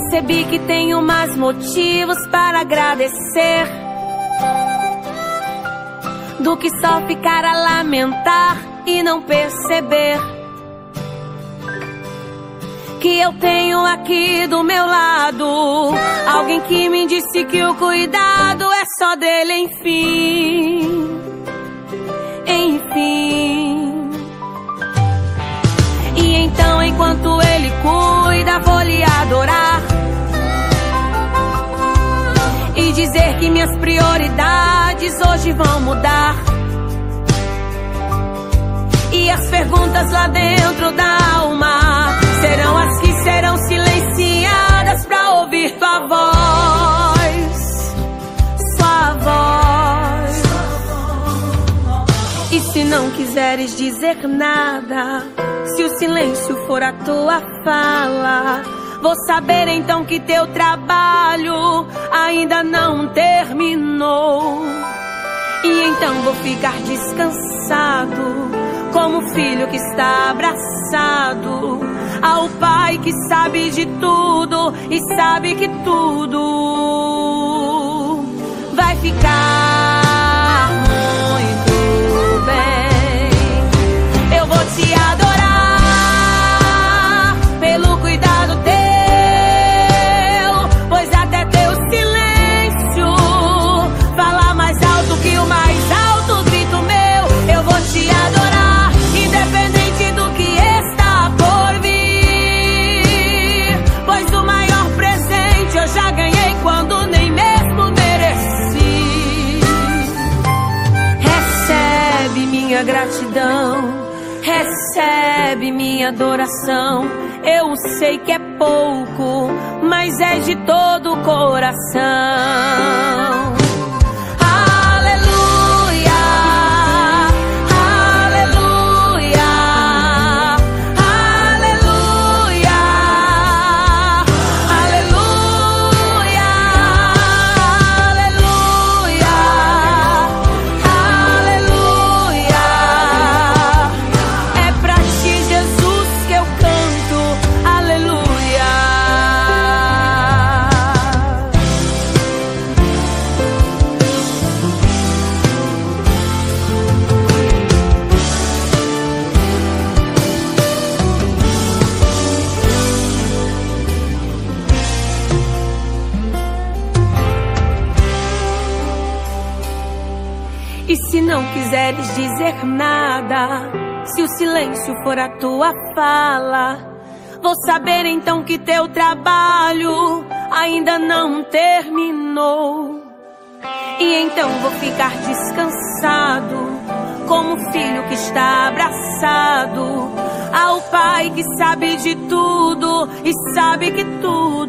percebi que tenho mais motivos para agradecer do que só ficar a lamentar e não perceber que eu tenho aqui do meu lado alguém que me disse que o cuidado é só dele, enfim. E então, enquanto ele cuida, vou lhe adorar e dizer que minhas prioridades hoje vão mudar. E as perguntas lá dentro da alma serão as que serão silenciadas pra ouvir tua voz, sua voz. E se não quiseres dizer nada, se o silêncio for a tua fala, vou saber então que teu trabalho ainda não terminou. E então vou ficar descansado, como filho que está abraçado ao pai que sabe de tudo e sabe que tudo vai ficar muito bem. Eu vou te adorar pelo cuidado teu, pois até teu silêncio fala mais alto que o mais alto grito meu. Eu vou te adorar independente do que está por vir, pois o maior presente eu já ganhei quando nem mesmo mereci. Recebe minha gratidão, recebe minha adoração. Eu sei que é pouco, mas é de todo o coração. E se não quiseres dizer nada, se o silêncio for a tua fala, vou saber então que teu trabalho ainda não terminou. E então vou ficar descansado, como filho que está abraçado ao pai que sabe de tudo e sabe que tudo